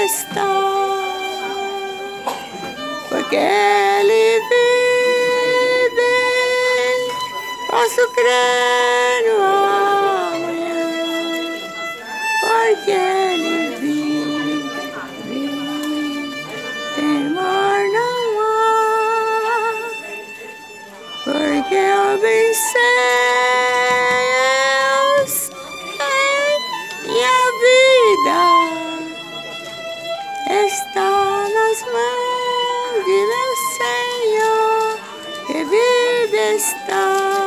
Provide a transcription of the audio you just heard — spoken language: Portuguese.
está, porque Ele vive, posso crer no amanhã, porque Ele vive, temor não há, porque eu venci. Está nas mãos de meu Senhor, que vive está.